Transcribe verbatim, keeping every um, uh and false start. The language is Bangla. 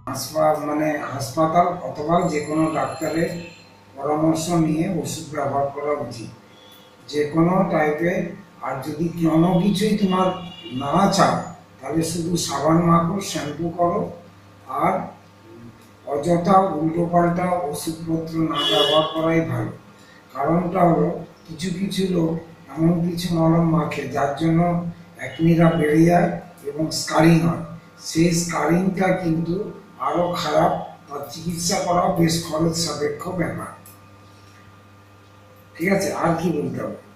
হাসপাতাল মানে হাসপাতাল অথবা যে কোনো ডাক্তারের পরামর্শ নিয়ে ওষুধ ব্যবহার করা উচিত যে কোনো টাইপে। আর যদি কোনো কিছুই তোমার না চাও তাহলে শুধু সাবান মাখো, শ্যাম্পু করো, আর অযথা উল্টো পাল্টা ওষুধপত্র না ব্যবহার করাই ভালো। কারণটা হলো কিছু কিছু লোক এমন কিছু মলম মাখে যার জন্য অ্যাকনিটা বেড়ে যায় এবং স্কারিং হয়। সেই স্কারিংটা কিন্তু আরও খারাপ, তার চিকিৎসা করাও বেশ খরচ সাপেক্ষ ব্যাপার। ঠিক আছে, আর কি বলতে হবে?